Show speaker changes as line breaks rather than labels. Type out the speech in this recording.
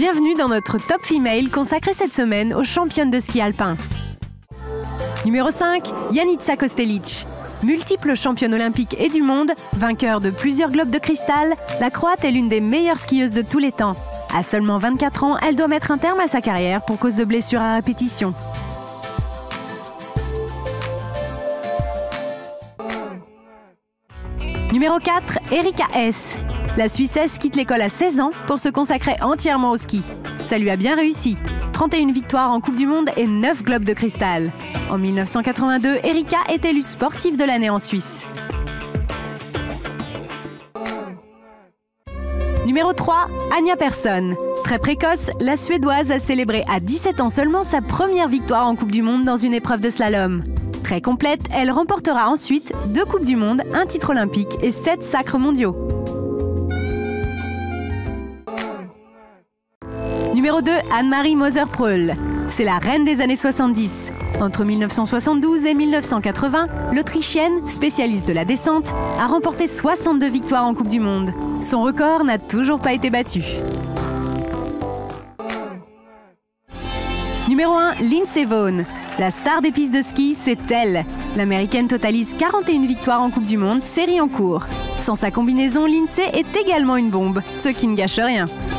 Bienvenue dans notre Top Female consacré cette semaine aux championnes de ski alpin. Numéro 5, Janica Kostelic. Multiple championne olympique et du monde, vainqueur de plusieurs globes de cristal, la Croate est l'une des meilleures skieuses de tous les temps. À seulement 24 ans, elle doit mettre un terme à sa carrière pour cause de blessures à répétition. Numéro 4, Erika Hess. La Suissesse quitte l'école à 16 ans pour se consacrer entièrement au ski. Ça lui a bien réussi. 31 victoires en Coupe du Monde et 9 globes de cristal. En 1982, Erika est élue sportive de l'année en Suisse. Numéro 3, Anja Persson. Très précoce, la Suédoise a célébré à 17 ans seulement sa première victoire en Coupe du Monde dans une épreuve de slalom. Très complète, elle remportera ensuite 2 Coupes du Monde, un titre olympique et 7 sacres mondiaux. Numéro 2, Annemarie Moser-Pröll. C'est la reine des années 70. Entre 1972 et 1980, l'Autrichienne, spécialiste de la descente, a remporté 62 victoires en Coupe du Monde. Son record n'a toujours pas été battu. Numéro 1, Lindsey Vonn. La star des pistes de ski, c'est elle. L'Américaine totalise 41 victoires en Coupe du Monde, série en cours. Sans sa combinaison, Lindsey est également une bombe, ce qui ne gâche rien.